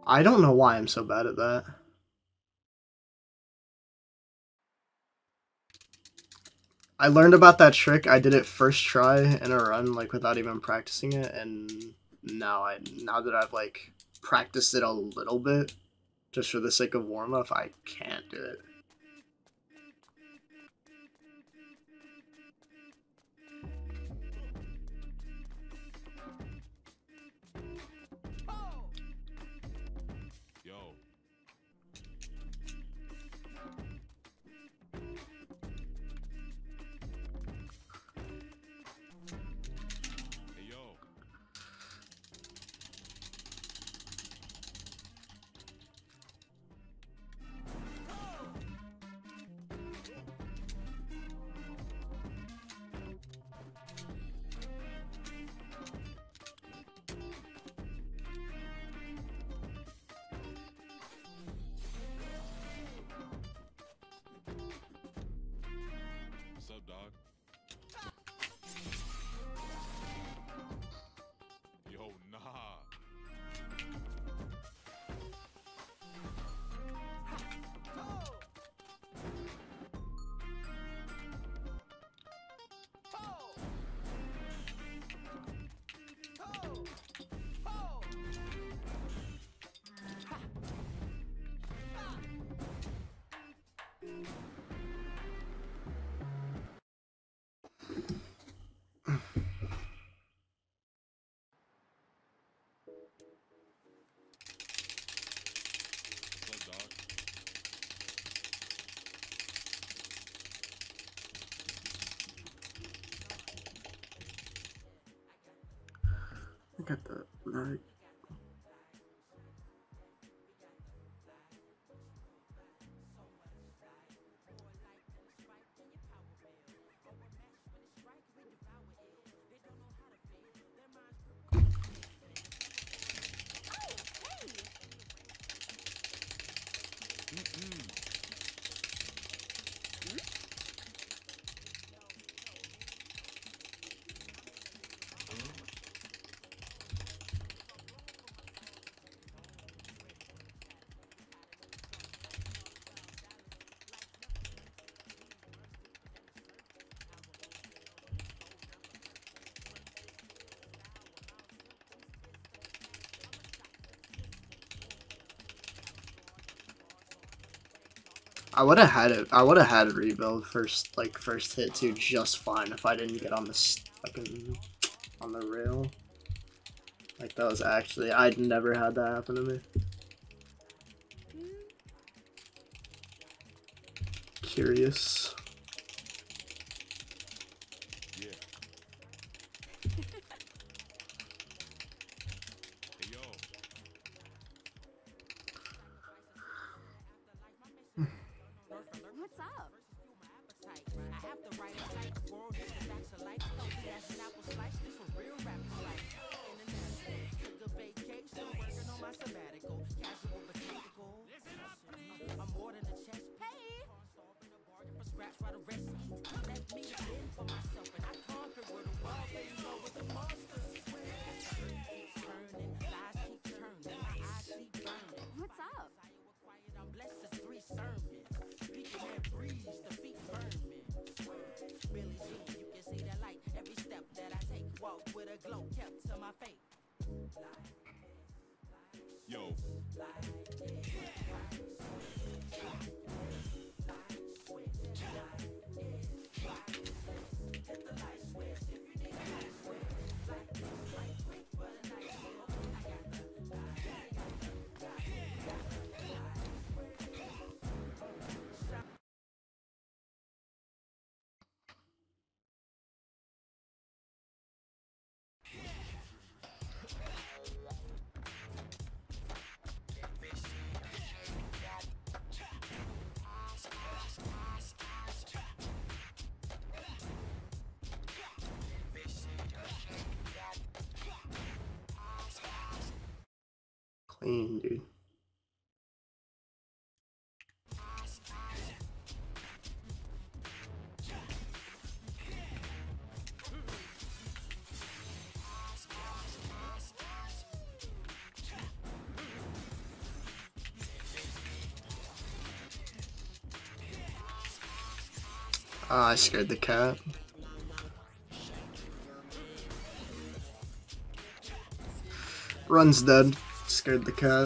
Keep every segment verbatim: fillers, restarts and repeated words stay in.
I don't know why I'm so bad at that. I learned about that trick. I did it first try in a run, like without even practicing it, and now I now that I've like practiced it a little bit, just for the sake of warm up, I can't do it. I got that right. I would have had it. I would have had a rebuild first, like first hit too, just fine if I didn't get on the fucking on the rail. Like that was actually, I'd never had that happen to me. Curious. Clean, dude. Ah, I scared the cat. Run's dead. Scared the cat.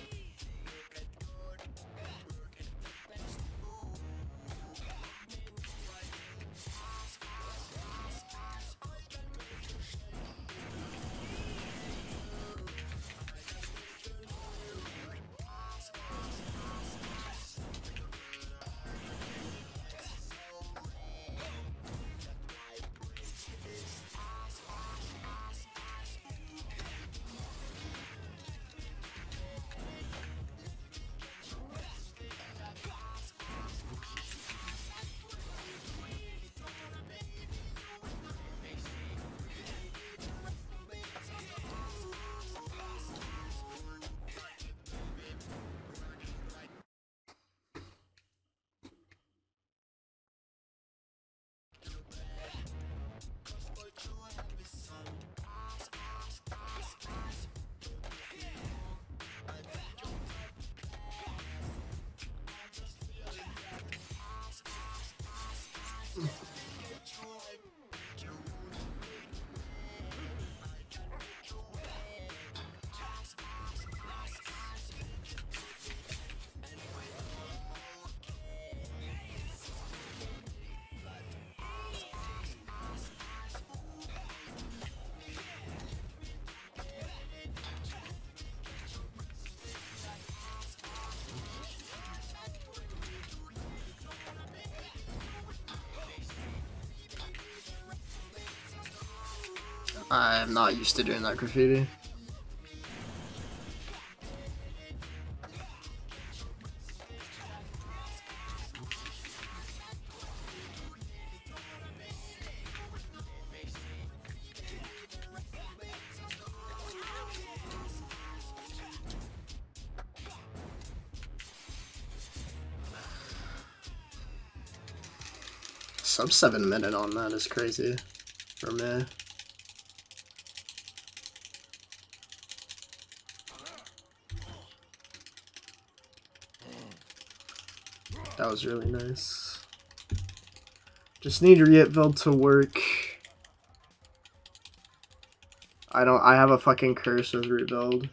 I'm not used to doing that graffiti. Sub seven minute on that is crazy for me. That was really nice. Just need rietveld to work. I don't. I have a fucking curse with rietveld.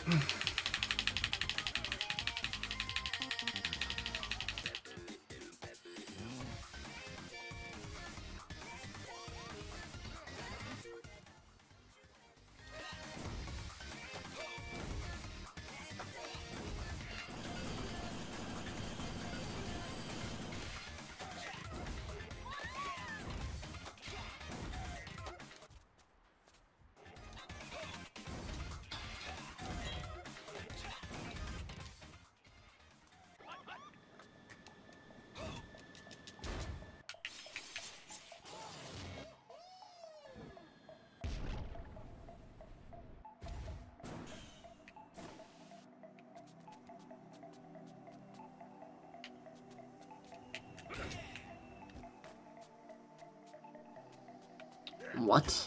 What?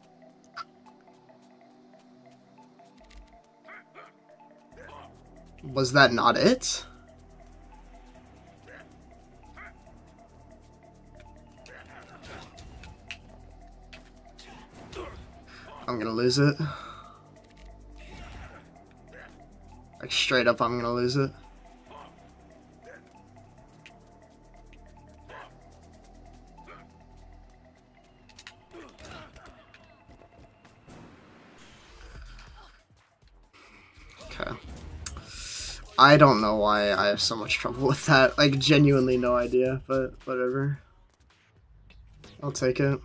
Was that not it? I'm gonna lose it. Like, straight up, I'm gonna lose it. Okay. I don't know why I have so much trouble with that. Like, genuinely no idea, but whatever. I'll take it.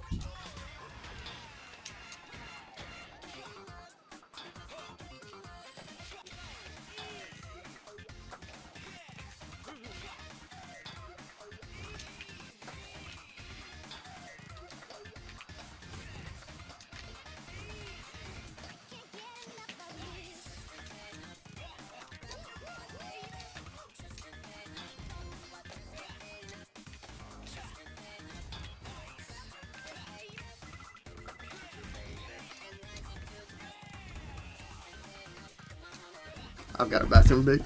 I've got a bathroom break.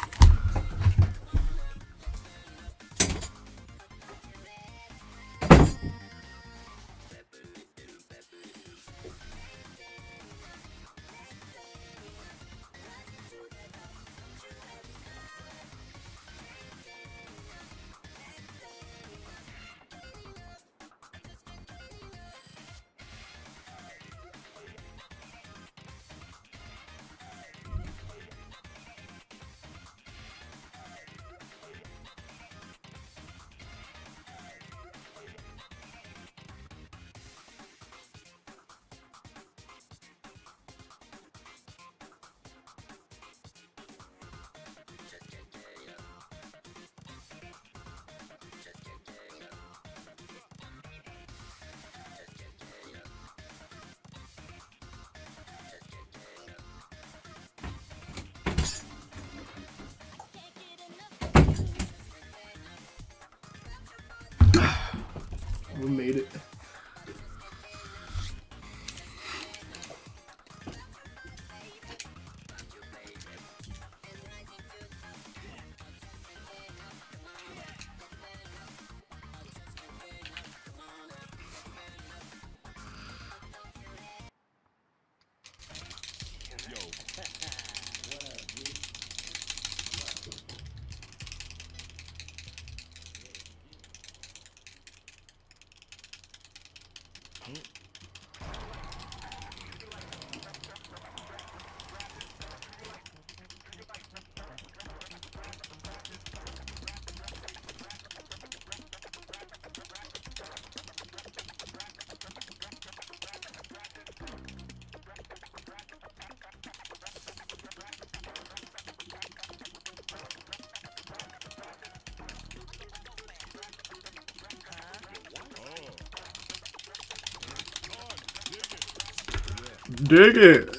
We made it. Dig it.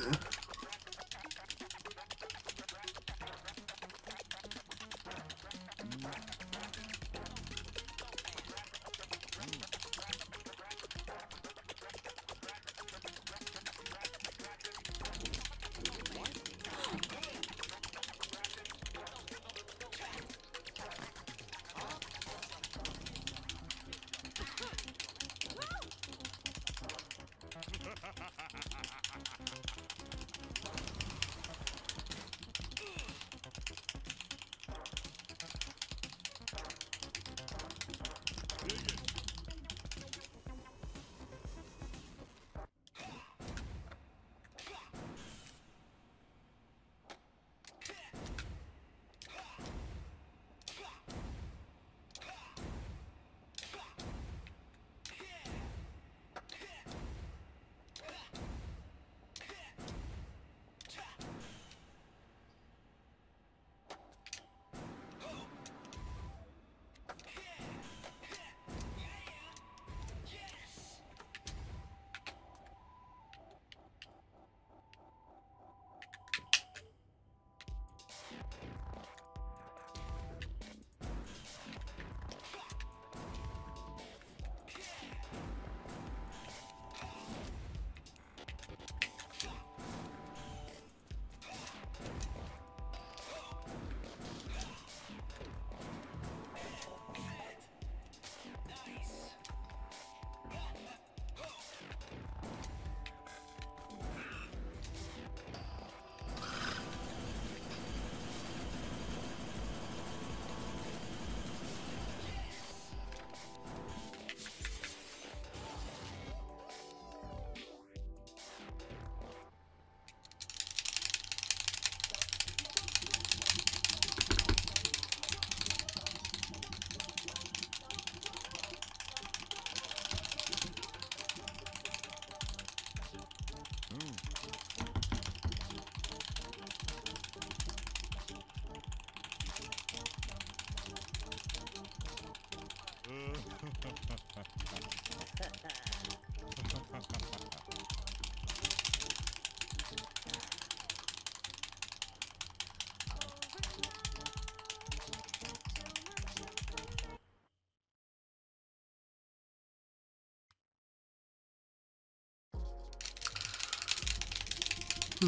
Hmm.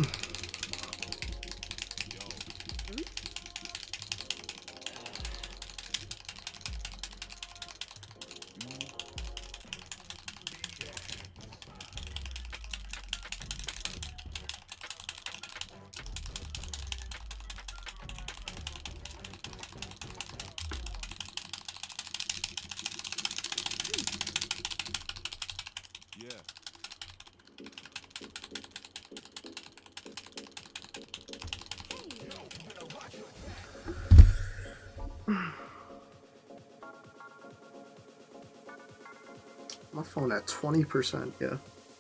My phone at twenty percent, yeah.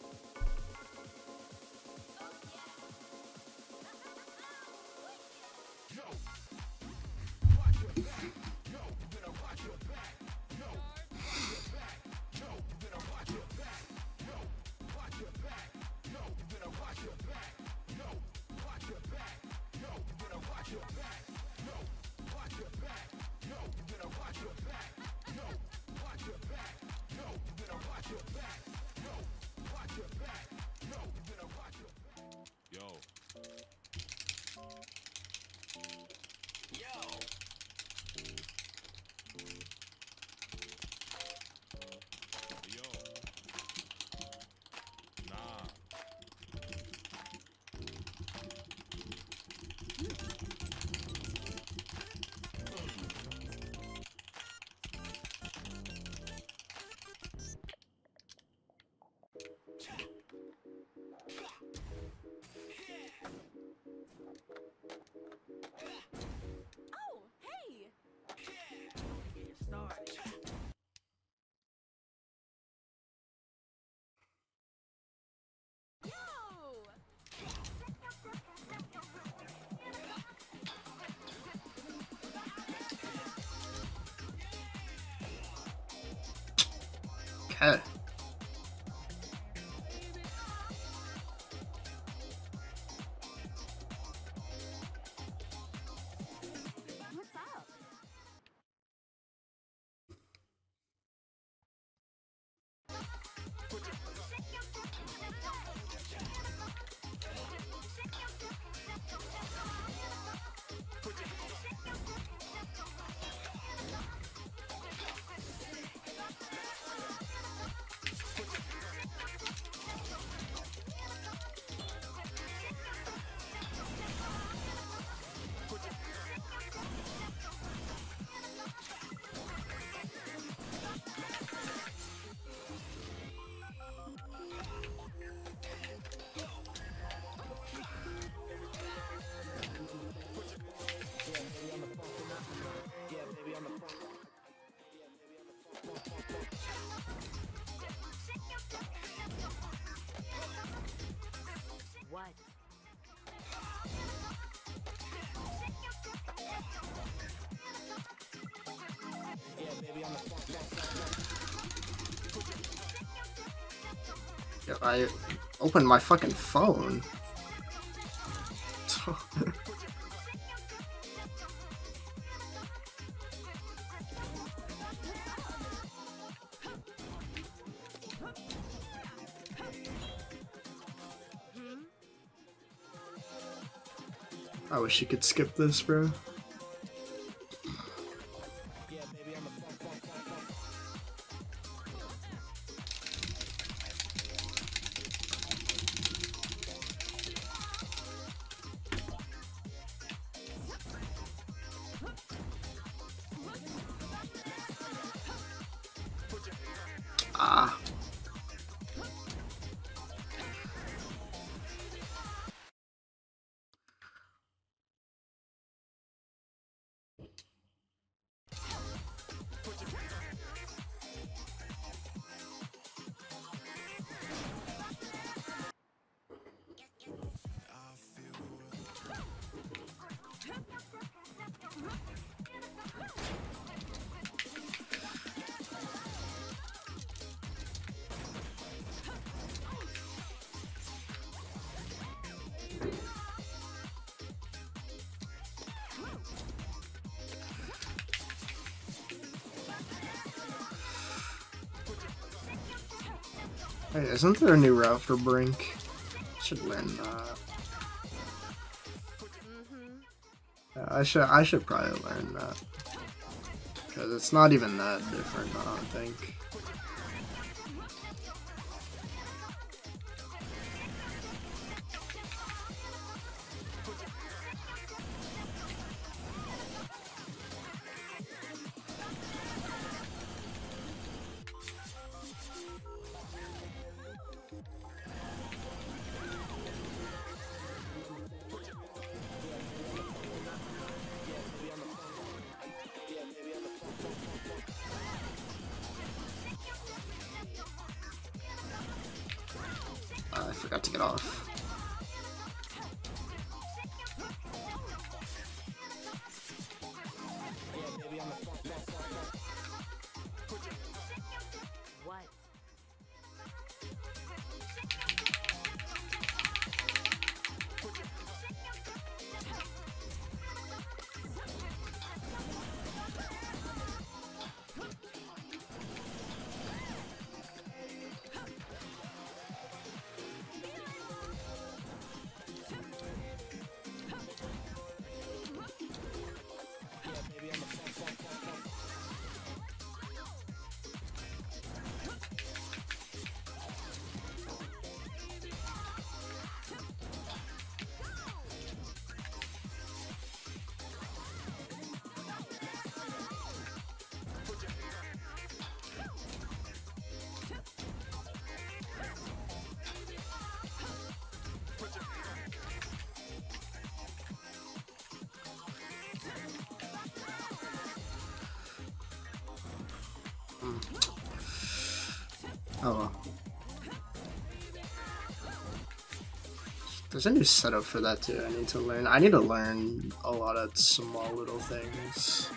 Okay. What? Yeah, I opened my fucking phone. I wish you could skip this, bro. Ah. Hey, isn't there a new route for Brink? I should learn that. Yeah, I should I should probably learn that. Because it's not even that different, I don't think. I forgot to get off. What? Oh well. There's a new setup for that too. I need to learn. I need to learn a lot of small little things.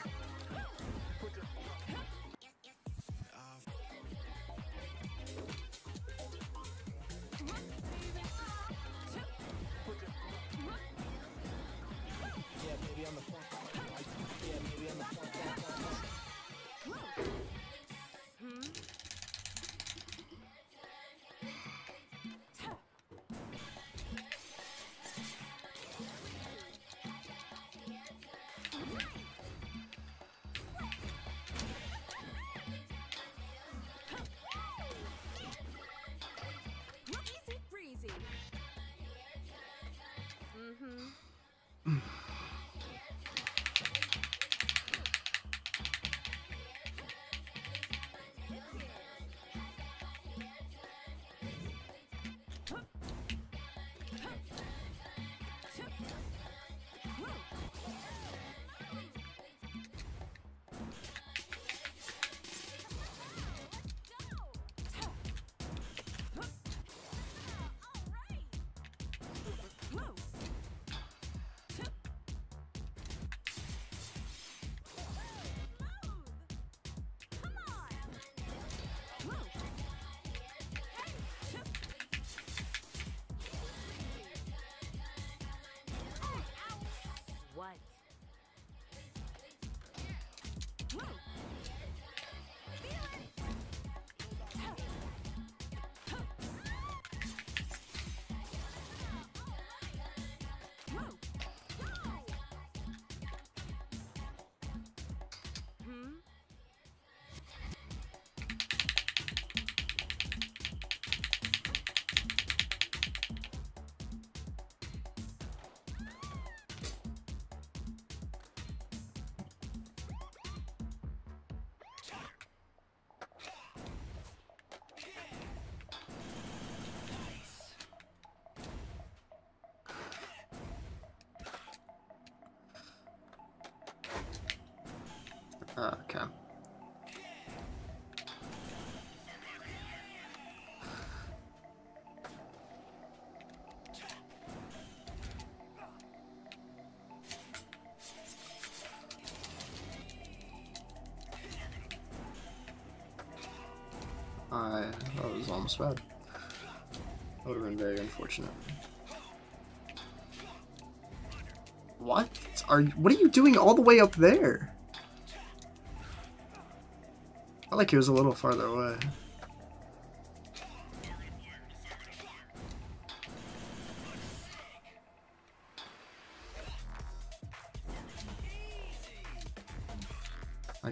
What? Uh, okay. I that was almost bad. That would have been very unfortunate. What? Are what are you doing all the way up there? I felt like he was a little farther away.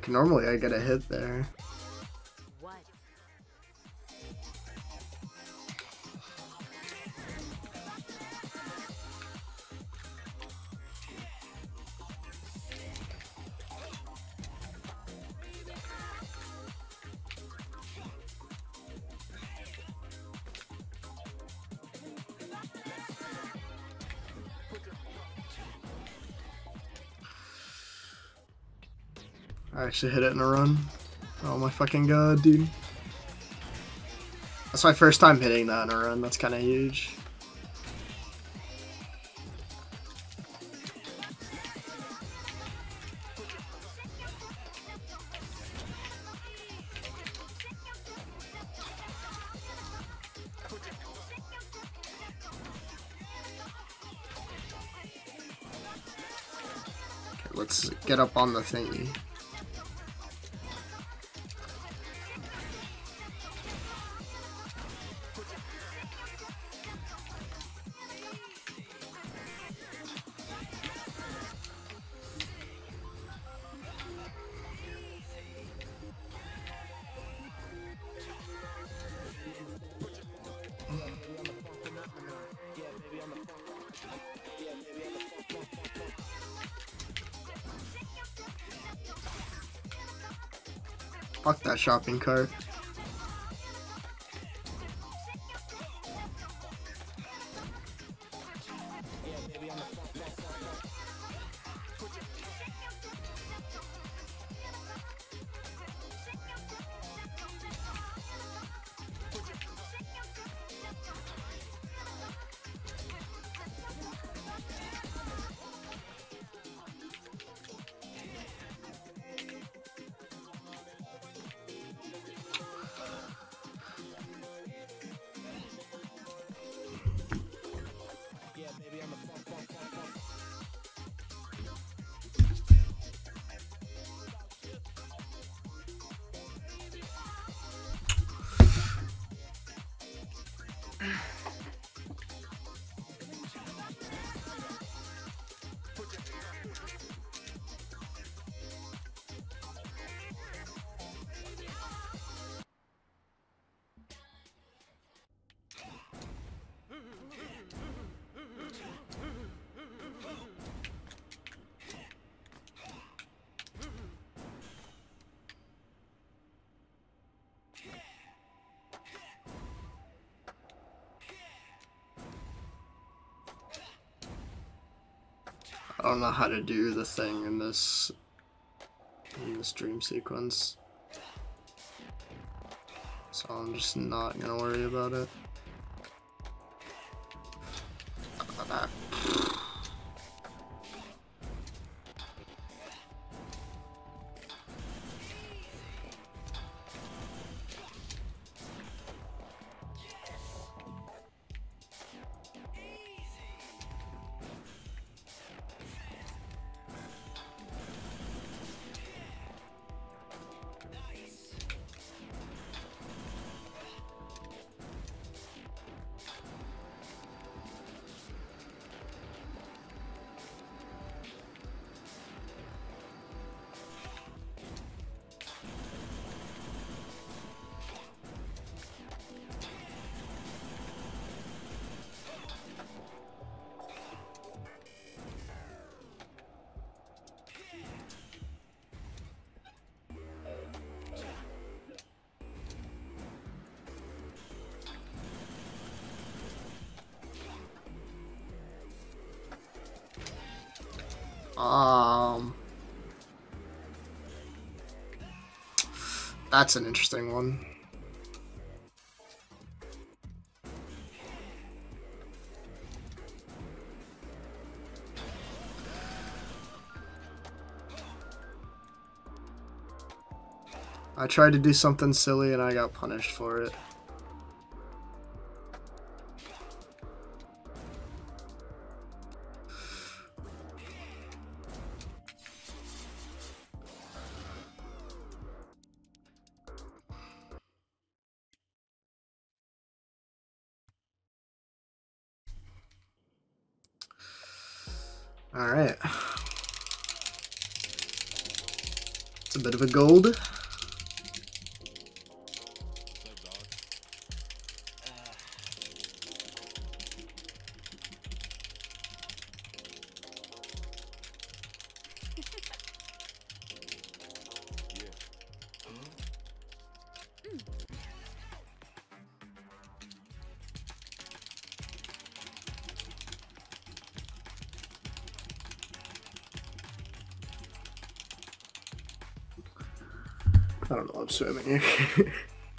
Like, normally I get a hit there. What? I actually hit it in a run. Oh my fucking god, dude. That's my first time hitting that in a run. That's kind of huge. Okay, let's get up on the thingy. Fuck that shopping cart. I don't know how to do the thing in this in this dream sequence, so I'm just not gonna worry about it. Um, that's an interesting one. I tried to do something silly and I got punished for it. All right. It's a bit of a gold. I don't know, I'm swimming here.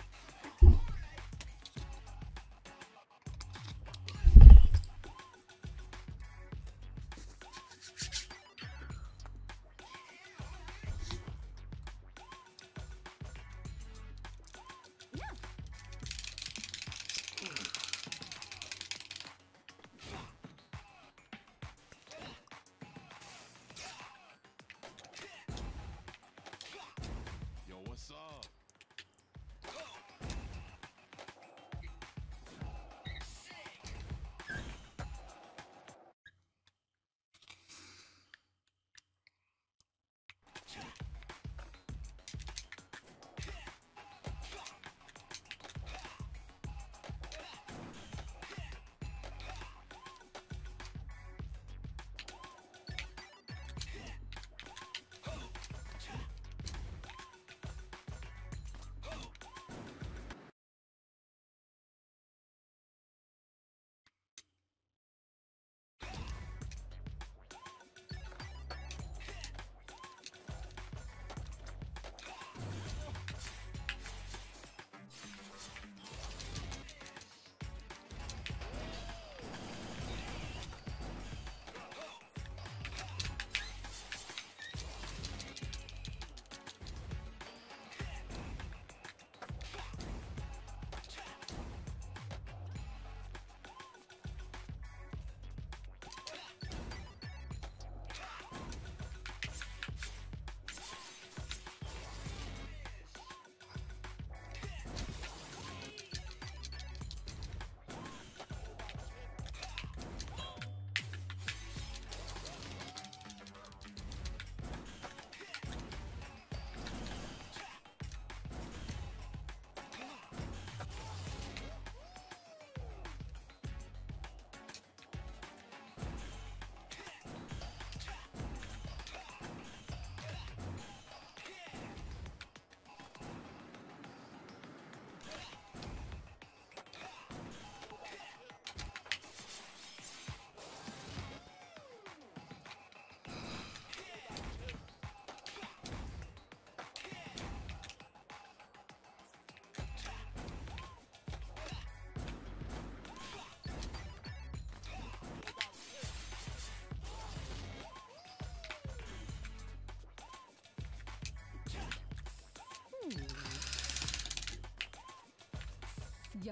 Yo.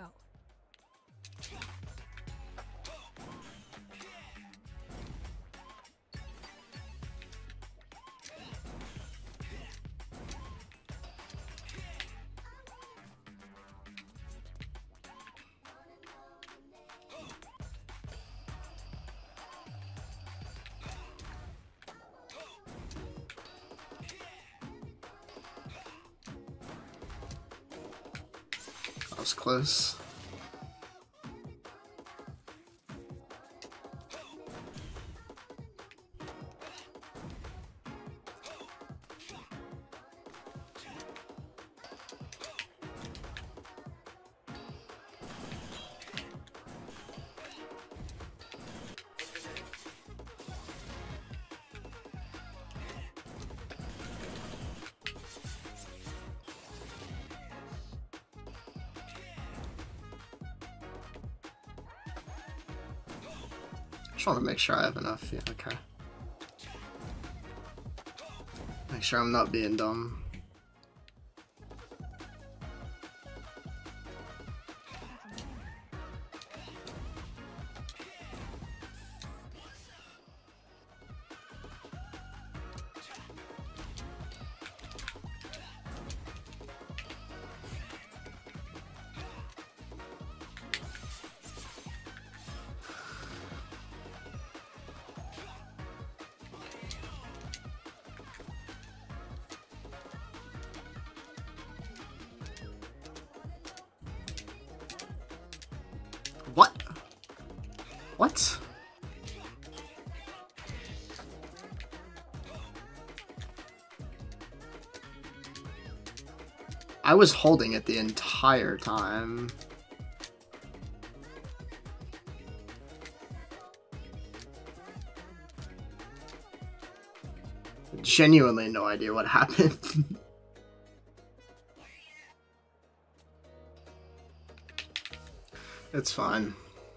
That was close. Just want to make sure I have enough. Yeah, okay. Make sure I'm not being dumb. What? I was holding it the entire time. Genuinely no idea what happened. It's fine.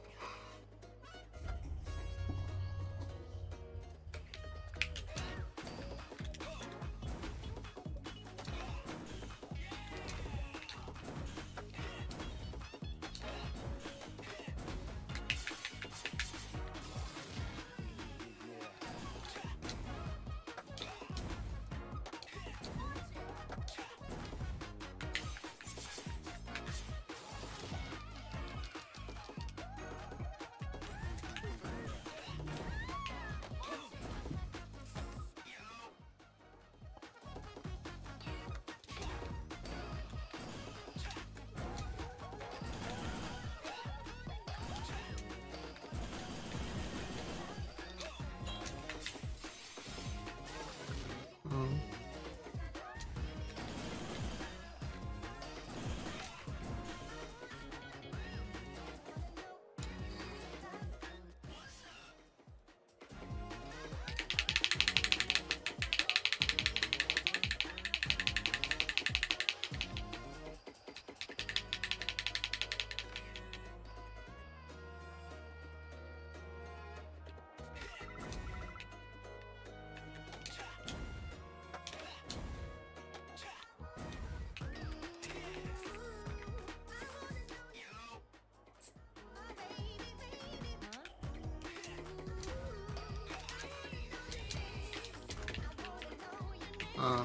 Um,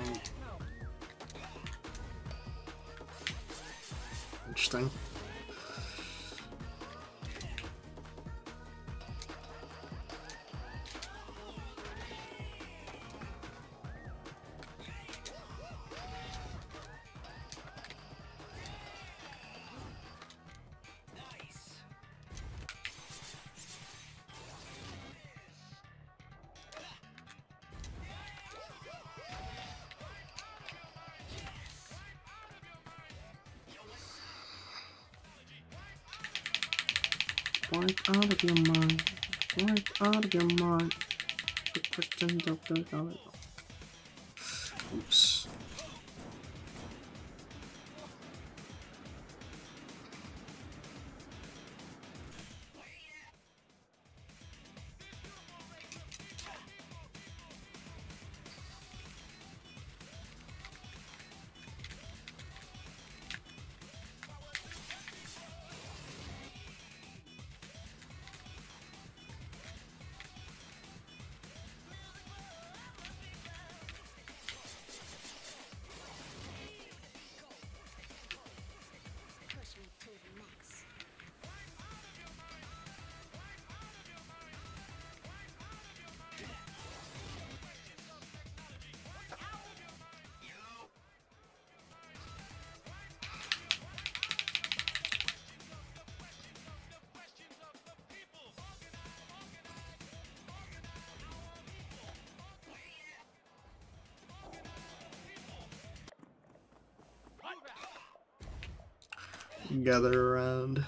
interesting. Wipe out of your mind. Wipe out of your mind. The question doctor got it. Oops. Gather around.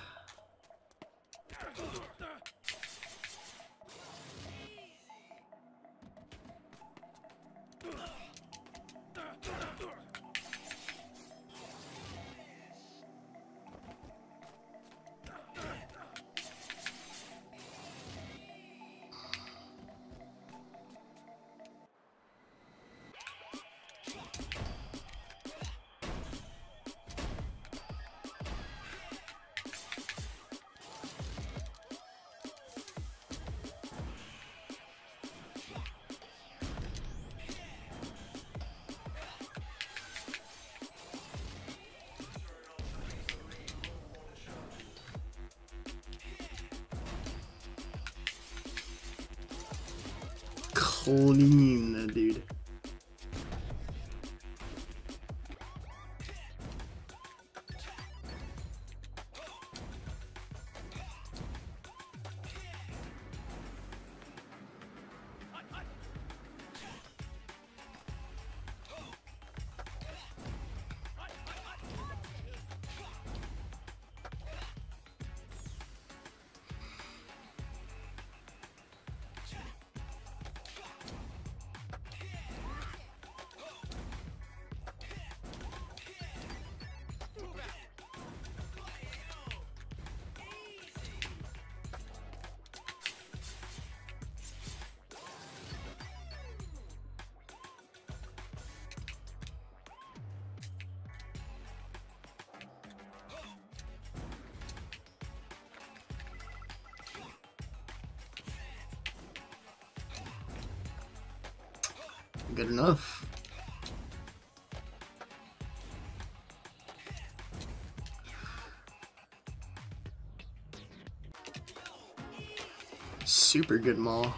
Clean, dude. Good enough. Super good maul.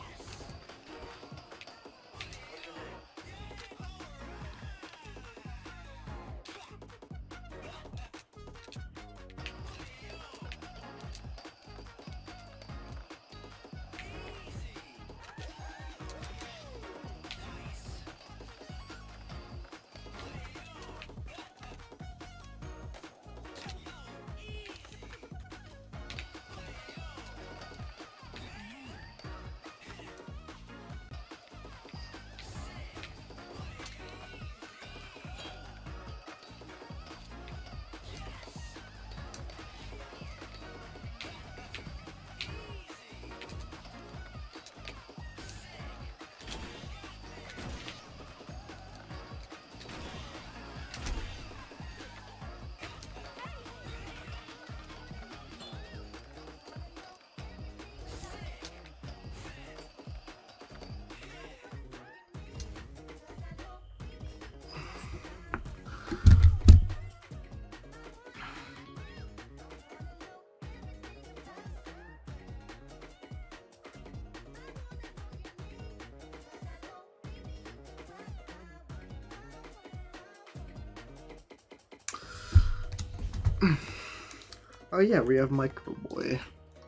Oh yeah, we have Micro Boy.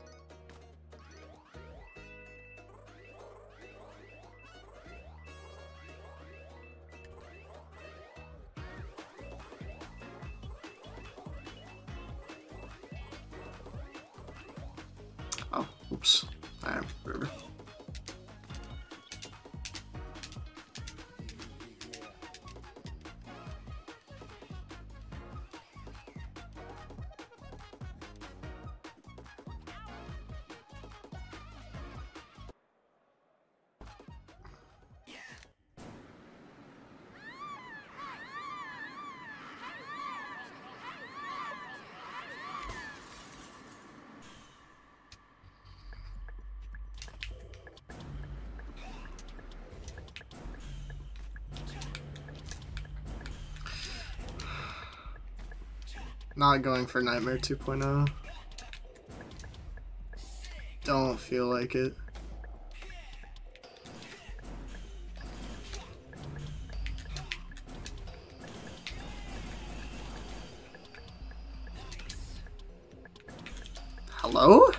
Oh, oops. Alright, whatever. Not going for Nightmare two point oh. Don't feel like it. Hello?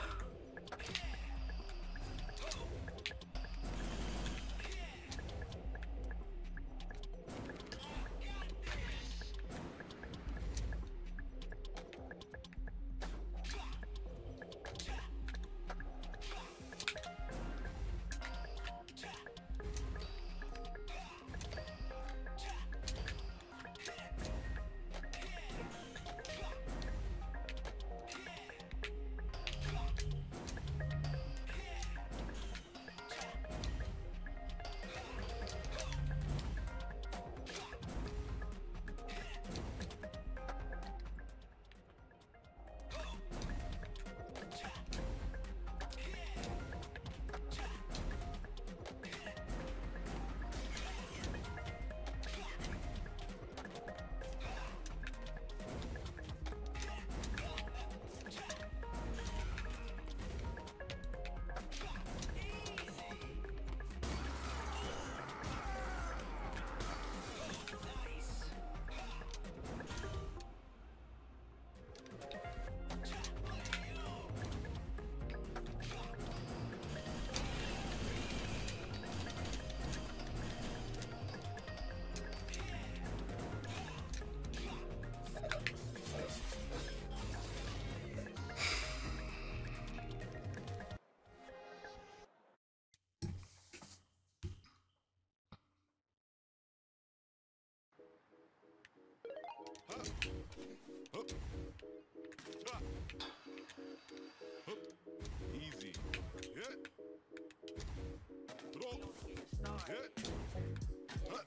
Easy. Yeah. Throw. Yeah. Huh.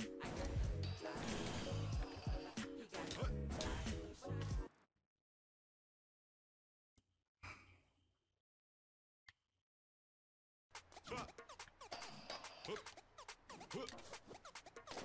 Huh. Shot. Hook. Hook.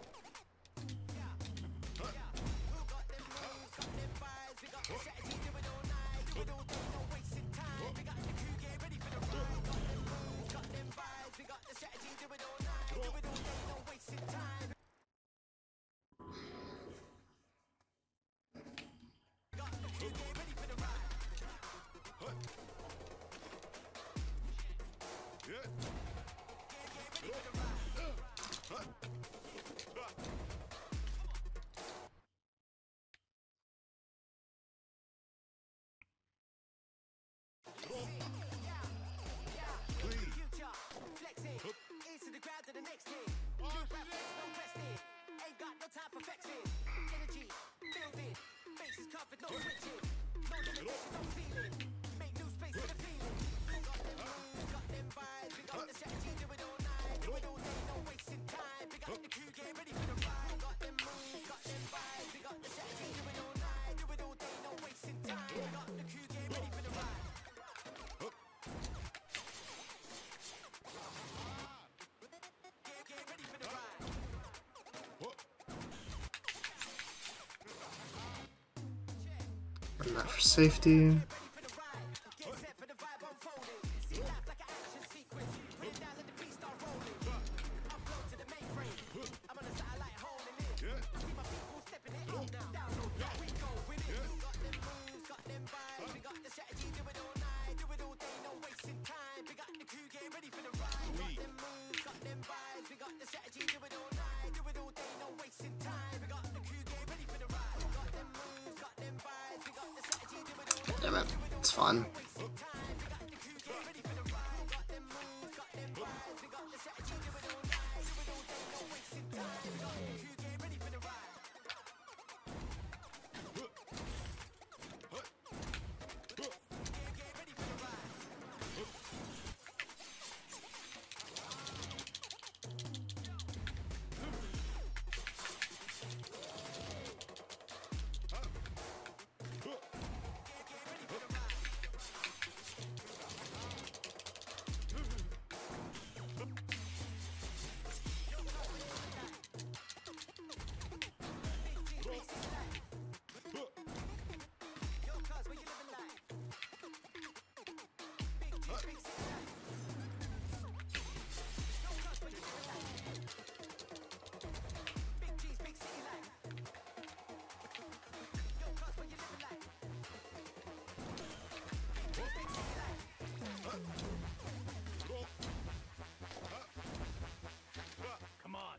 Run that for safety. Damn it, it's fun. Come on.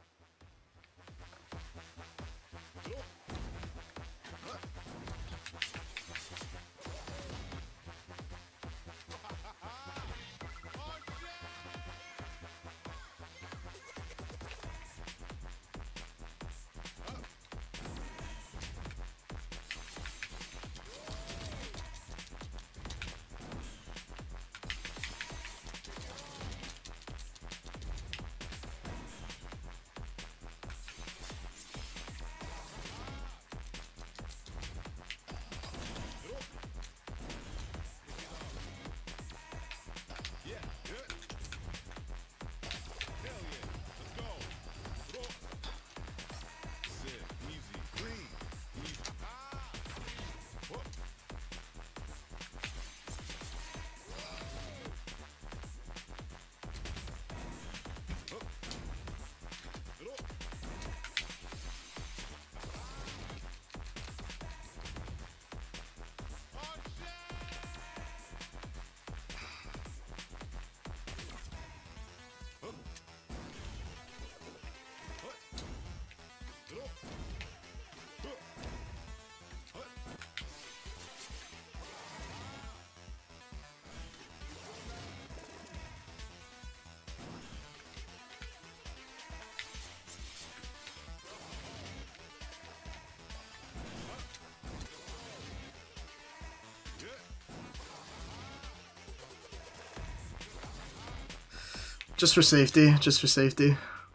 Just for safety, just for safety.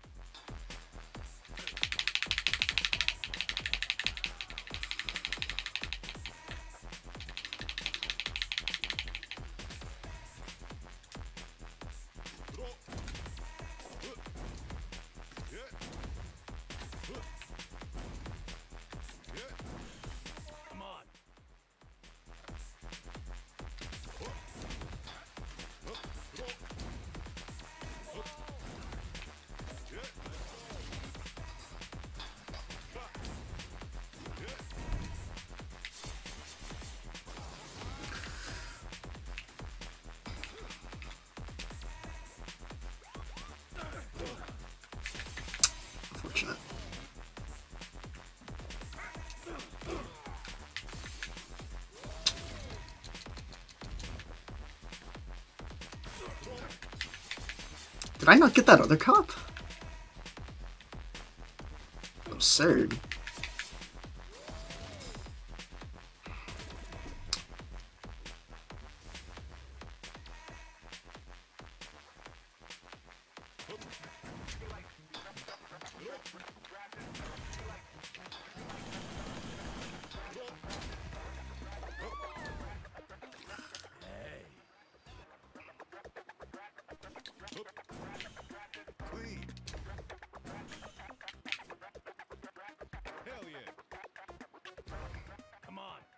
Come on. Did I not get that other cop? Absurd. Clean. Hell yeah. Come on.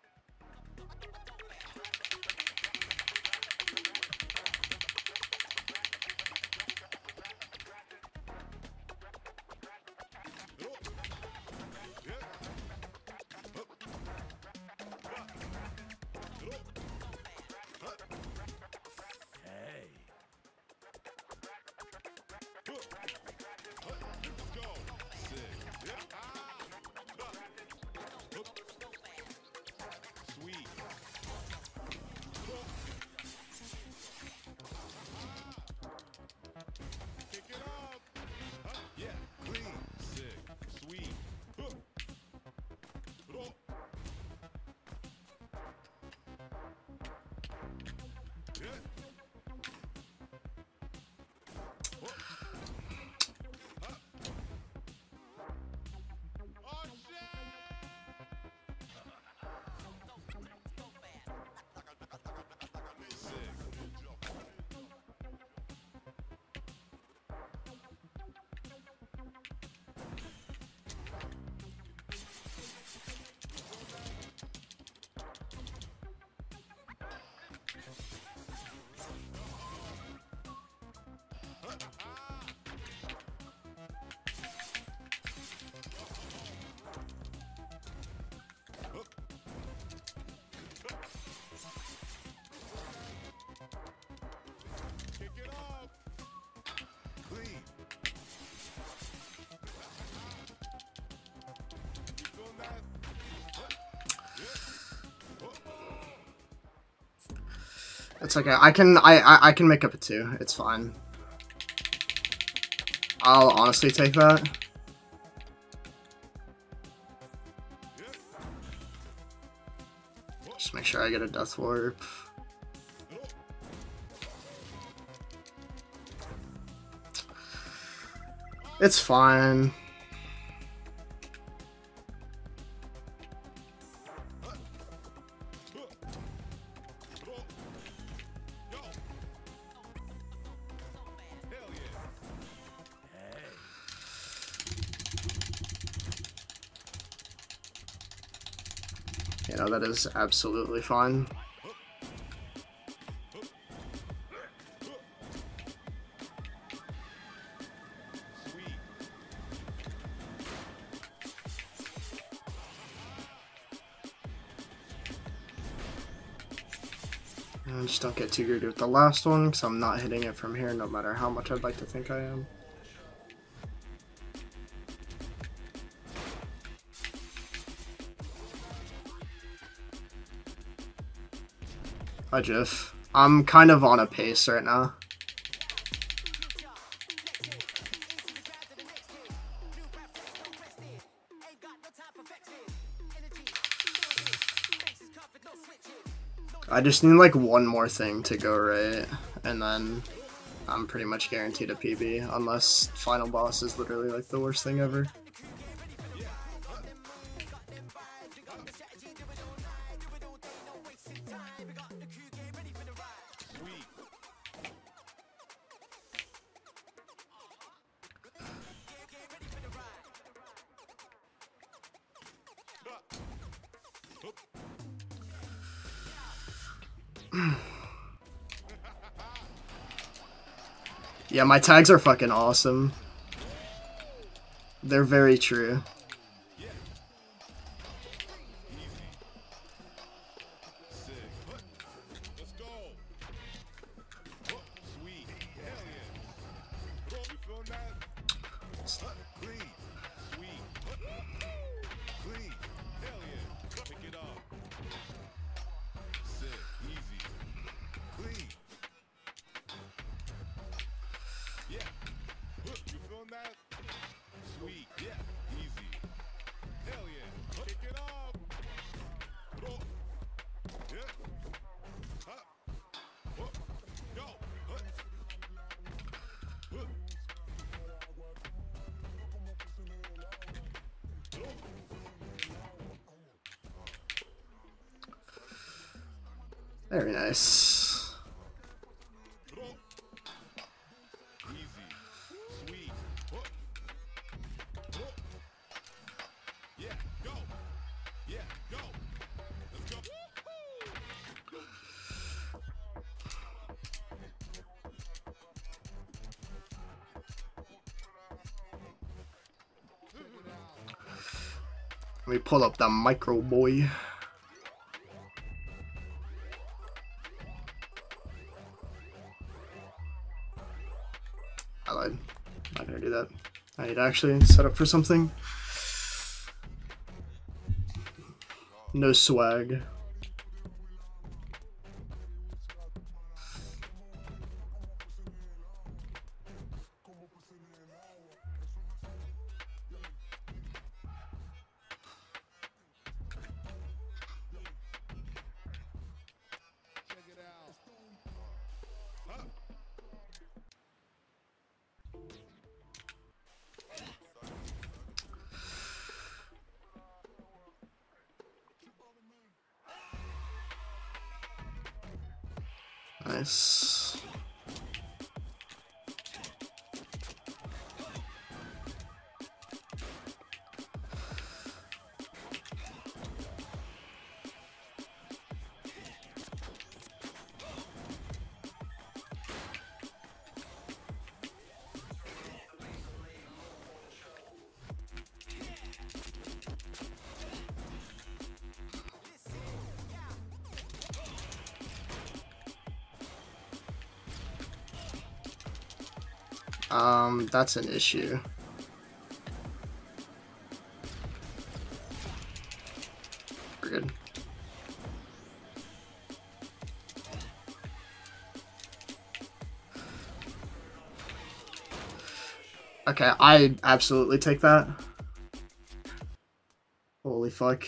Hey. Let's go. Sick. Sweet. Kick it up. Yeah. Clean. Sick. Sweet. Yeah. Oh shit! Sick. Kick it up. Clean. You feel that? It's okay. I can I, I I can make up a two. It's fine. I'll honestly take that. Just make sure I get a death warp. It's fine. You know, that is absolutely fine. And just don't get too greedy with the last one, because I'm not hitting it from here no matter how much I'd like to think I am. Hi, Jeff. I'm kind of on a pace right now. I just need like one more thing to go right, and then I'm pretty much guaranteed a P B, unless final boss is literally like the worst thing ever. Yeah, my tags are fucking awesome. They're very true. Very nice. Easy. Sweet. Hook. Hook. Yeah, go. Yeah, go. Let's go. Let me pull up the micro boy. I lied. I'm not gonna do that. I need to actually set up for something. No swag. Nice. Um, that's an issue. We're good. Okay, I absolutely take that. Holy fuck.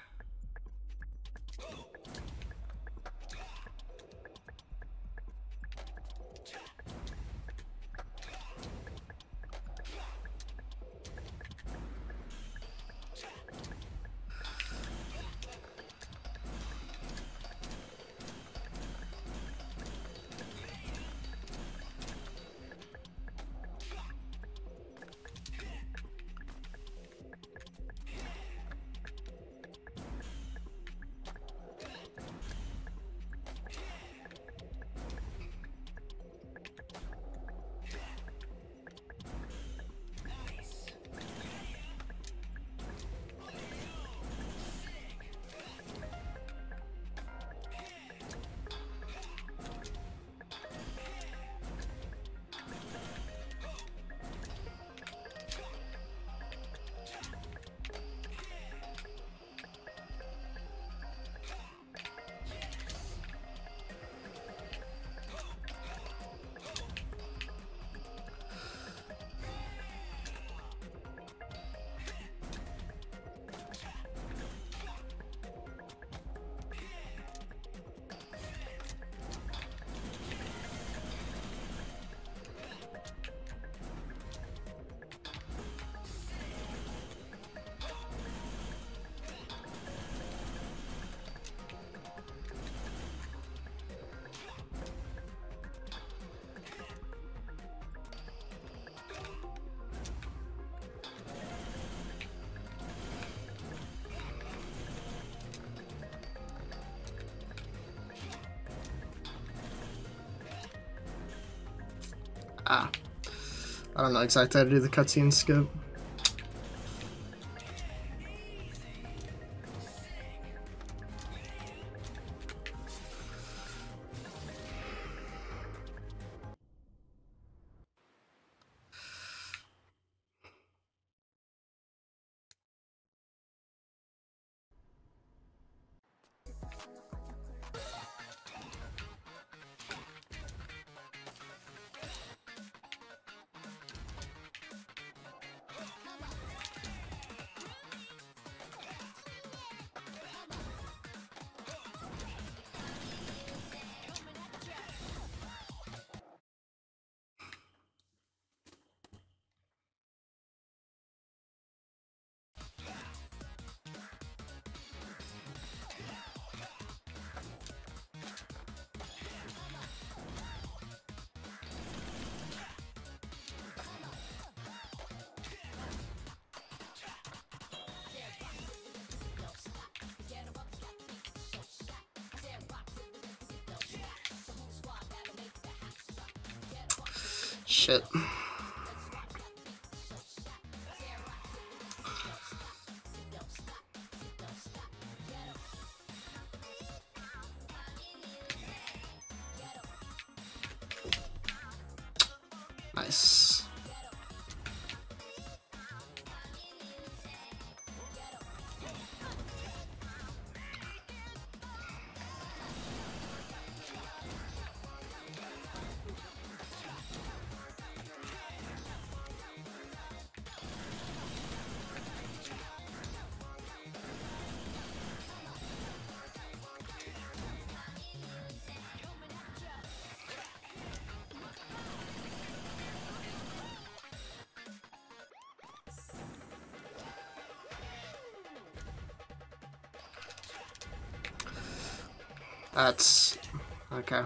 Ah. I don't know exactly how to do the cutscene skip. Shit. Nice. That's okay.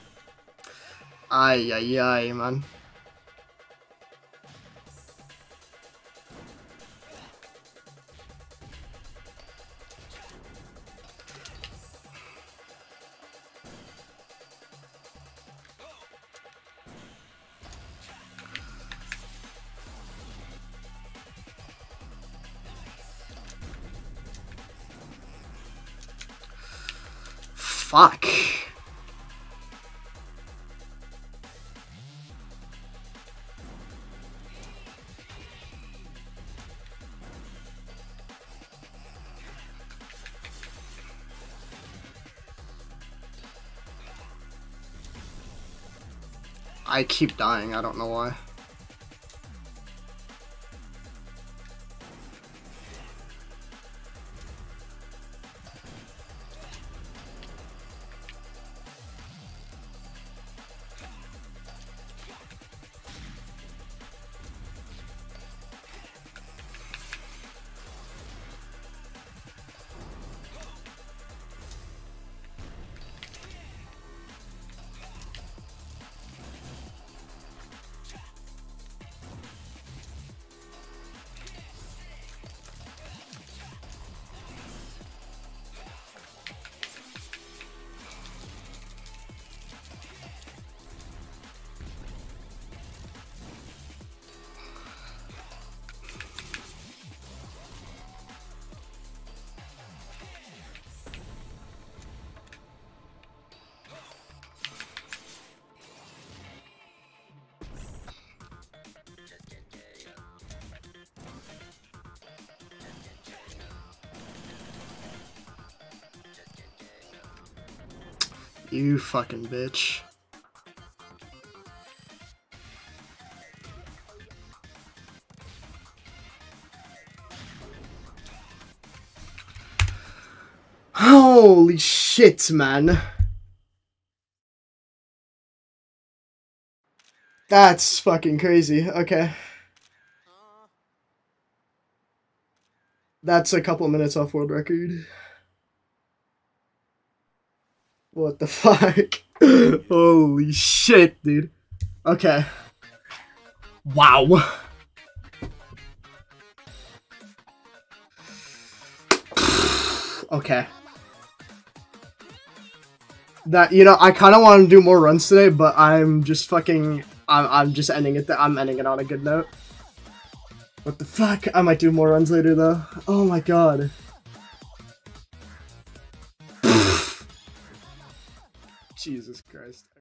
Ay ay ay, man. Fuck. I keep dying, I don't know why. You fucking bitch. Holy shit, man. That's fucking crazy. Okay. That's a couple minutes off world record. What the fuck? Holy shit, dude. Okay. Wow. Okay. That, you know, I kind of want to do more runs today, but I'm just fucking, I'm, I'm just ending it, th I'm ending it on a good note. What the fuck? I might do more runs later, though. Oh my god. Jesus Christ.